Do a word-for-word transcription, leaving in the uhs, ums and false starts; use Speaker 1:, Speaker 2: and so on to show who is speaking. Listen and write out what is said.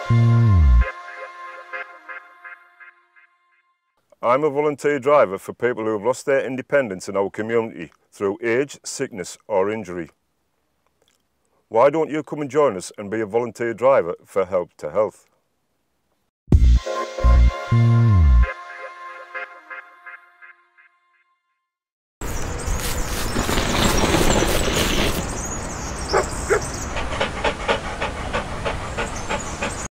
Speaker 1: I'm a volunteer driver for people who have lost their independence in our community through age, sickness or injury. Why don't you come and join us and be a volunteer driver for Help to Health?